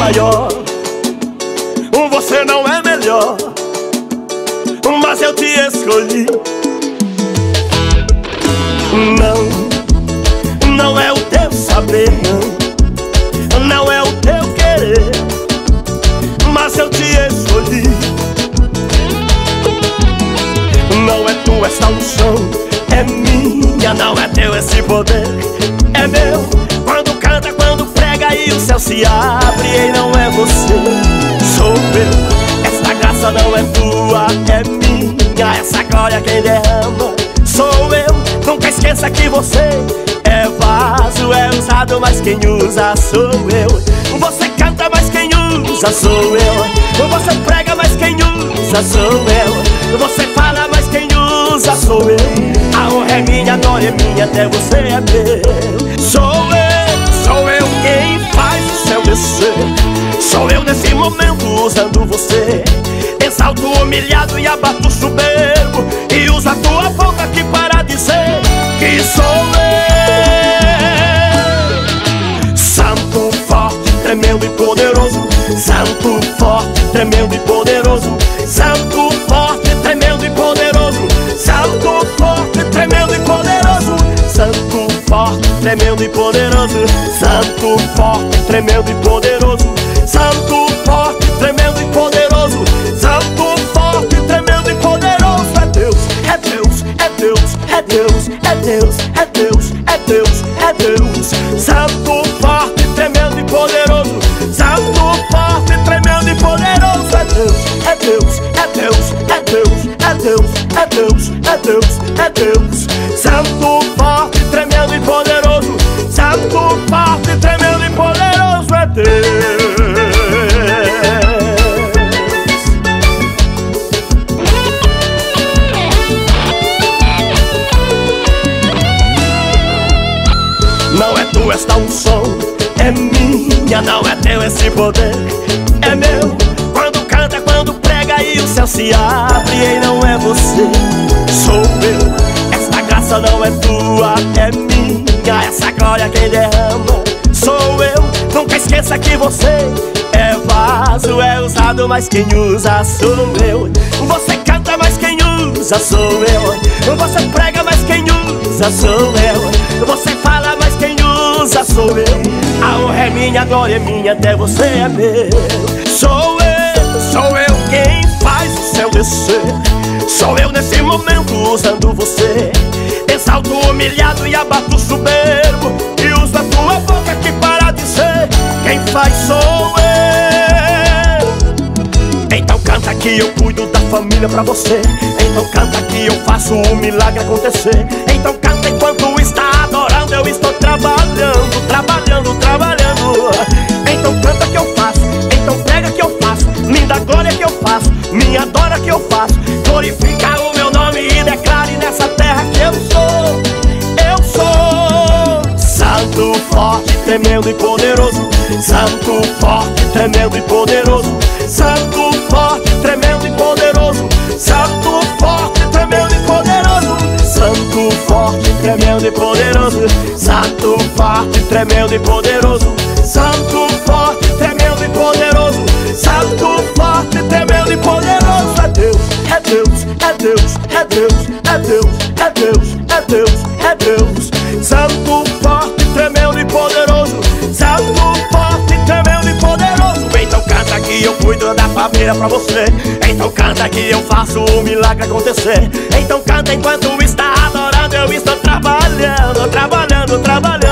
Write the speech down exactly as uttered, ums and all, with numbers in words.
maior. Você não é melhor, mas eu te escolhi. Não, não é o teu saber, não, não é o teu querer, mas eu te escolhi. Não é tua essa unção, é minha. Não é teu esse poder, é meu. Quando canta, quando prega e o céu se abre, e não é você, sou eu. Essa graça não é tua, é minha. Essa glória quem derrama sou eu. Nunca esqueça que você é vaso, é usado, mas quem usa sou eu. Você canta, mas quem usa sou eu. Você prega, mas quem usa sou eu. Você fala, mas quem usa sou eu. A honra é minha, a glória é minha, até você é meu. Sou eu, sou eu quem faz o céu descer. Sou eu nesse momento usando você. Exalto o humilhado e abato o soberbo, e uso a tua boca aqui para dizer que sou eu. Santo, forte, tremendo e poderoso. Santo, forte, tremendo e poderoso. Santo, forte, tremendo e poderoso. Santo, forte, tremendo e poderoso. Santo, forte, tremendo e poderoso. Santo, forte, tremendo e poderoso. Santo, forte, tremendo e poderoso. Santo, forte, tremendo e poderoso. É Deus, é Deus, é Deus, é Deus, é Deus, é Deus, é Deus, é Deus. Santo, forte, tremendo e poderoso. Santo, forte, tremendo e poderoso. É Deus, é Deus, é Deus, é Deus, é Deus, é Deus, é Deus, é Deus. Santo, forte, tremendo e poderoso. Santo, forte, tremendo e poderoso. É Deus. Não é tua esta unção, é minha. Não é teu esse poder, é meu. Quando canta, quando prega e o céu se abre, e não é você, sou eu. Esta graça não é tua, é minha. Essa glória quem derrama sou eu. Nunca esqueça que você é vaso, é usado, mas quem usa sou eu. Você canta, mas quem usa sou eu. Você prega, mas quem usa sou eu. Você fala, mas quem usa sou eu. A honra é minha, a glória é minha, até você é meu. Sou eu, sou eu quem faz o céu descer. Sou eu nesse momento usando você. Exalto o humilhado e abato o soberbo, e uso a tua boca aqui para dizer quem faz sou eu. Então canta que eu cuido da família pra você. Então canta que eu faço o milagre acontecer. Então canta enquanto está adorando, eu estou trabalhando, trabalhando, trabalhando. Então canta que eu faço, então prega que eu faço, linda glória que eu faço, me adora que eu faço. Glorifica o meu nome e declare nessa terra que eu sou, eu sou. Santo, forte, tremendo e poderoso. Santo, forte, tremendo e poderoso. Santo, forte, tremendo e poderoso. Santo, forte, tremendo e poderoso. Santo, forte, tremendo e poderoso. Santo, forte, tremendo e poderoso. Santo, forte, tremendo e poderoso. Santo, forte, tremendo e poderoso. É Deus, é Deus, é Deus, é Deus, é Deus, é Deus, é Deus, é Deus. Santo, forte, tremendo e poderoso. Santo, forte, tremendo e poderoso. Então canta que eu cuido da família pra você. Então canta que eu faço o milagre acontecer. Então canta enquanto está adorando, eu estou trabalhando, trabalhando, trabalhando.